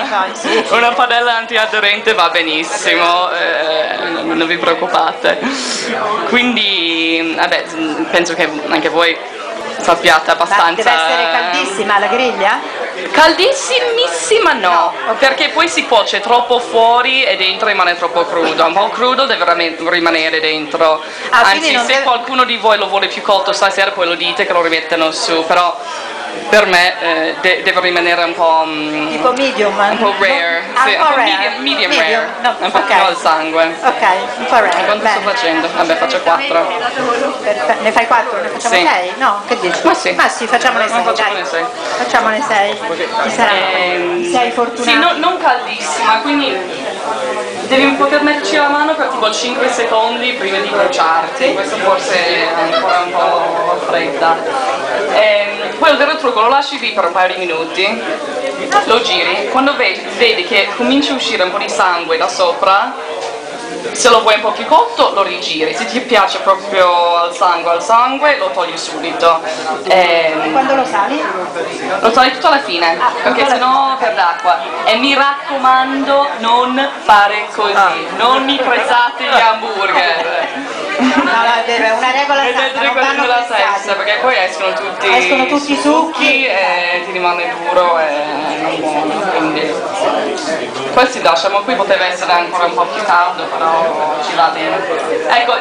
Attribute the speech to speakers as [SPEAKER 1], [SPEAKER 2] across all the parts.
[SPEAKER 1] sì.
[SPEAKER 2] Una padella antiaderente va benissimo, non vi preoccupate. Quindi, vabbè, penso che anche voi sappiate abbastanza.
[SPEAKER 1] Ma deve essere caldissima la griglia?
[SPEAKER 2] Caldissimissima no, perché poi si cuoce troppo fuori e dentro rimane troppo crudo. Un po' crudo deve rimanere dentro. Anzi, se qualcuno di voi lo vuole più cotto stasera poi lo dite che lo rimettono su, però per me deve rimanere un po'
[SPEAKER 1] tipo medium,
[SPEAKER 2] un po' rare, sì, un po' medium rare,
[SPEAKER 1] no,
[SPEAKER 2] un po' più al sangue.
[SPEAKER 1] Ok, un po' rare.
[SPEAKER 2] Quanto sto facendo? Vabbè, faccio 4.
[SPEAKER 1] Ne fai 4? Ne facciamo 6? No, che dici?
[SPEAKER 2] Ma sì.
[SPEAKER 1] Ma sì, facciamone 6.
[SPEAKER 2] Facciamone 6.
[SPEAKER 1] Facciamone 6. Ci saranno 6 fortunati.
[SPEAKER 2] Sì, non caldissima, quindi devi un po' metterci la mano per tipo 5 secondi prima di bruciarti. Questo forse è ancora un po' fredda. Poi il vero trucco, lo lasci lì per un paio di minuti, lo giri, quando vedi che comincia a uscire un po' di sangue da sopra, se lo vuoi un po' più cotto lo rigiri, se ti piace proprio al sangue lo togli subito.
[SPEAKER 1] E quando lo sali?
[SPEAKER 2] Lo togli tutto alla fine, perché sennò perde acqua. E mi raccomando, non fare così, non mi prezzate gli hamburger.
[SPEAKER 1] No, è una regola
[SPEAKER 2] la stessa, perché poi escono tutti
[SPEAKER 1] i
[SPEAKER 2] succhi e ti rimane duro e non buono, quindi questi lasciamo qui, poteva essere ancora un po' più caldo, però ci va bene. Ecco,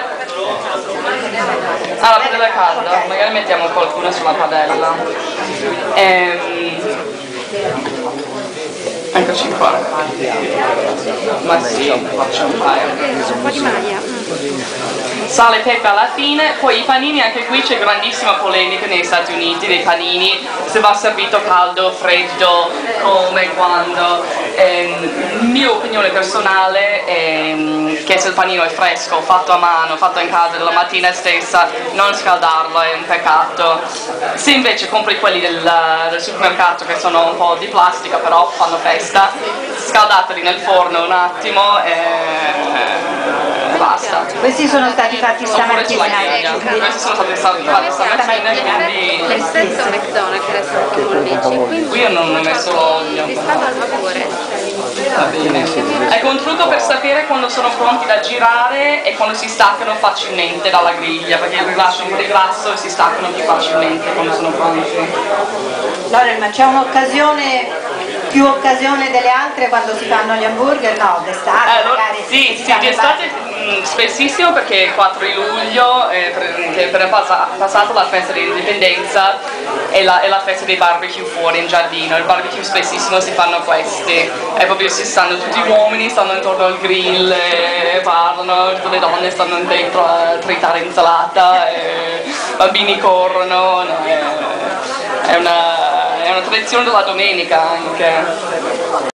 [SPEAKER 2] la padella è calda, magari mettiamo qualcuno sulla padella. Eccoci qua. Ma sì, faccio un paio.
[SPEAKER 1] di maglia.
[SPEAKER 2] Sale e pepe alla fine, poi i panini, anche qui c'è grandissima polemica negli Stati Uniti dei panini, se va servito caldo, freddo, come, quando. Mia opinione personale è che se il panino è fresco, fatto a mano, fatto in casa la mattina stessa, non scaldarlo è un peccato. Se invece compri quelli del supermercato che sono un po' di plastica però fanno festa, scaldateli nel forno un attimo e basta.
[SPEAKER 1] Questi sono stati fatti stamattina.
[SPEAKER 2] Questi sono stati fatti stamattina, quindi...
[SPEAKER 3] Rispetto a McDonald's che resta un po' mollici, quindi
[SPEAKER 2] qui io non ho messo l'olio.
[SPEAKER 3] riscaldo al vapore.
[SPEAKER 2] Va bene. Ecco, un trucco per sapere quando sono pronti da girare è quando si staccano facilmente dalla griglia, perché rilasciano un po' di grasso e si staccano più facilmente quando sono pronti.
[SPEAKER 1] Lorel, ma c'è un'occasione, più occasione delle altre quando si fanno gli hamburger? No, d'estate magari.
[SPEAKER 2] Sì, d'estate spessissimo, perché il 4 di luglio che è appena passato la festa dell'indipendenza e la festa dei barbecue fuori in giardino. Il barbecue spessissimo si fanno questi e proprio si stanno tutti gli uomini, stanno intorno al grill e parlano, tutte le donne stanno dentro a tritare insalata e bambini corrono, no, è una tradizione della domenica anche.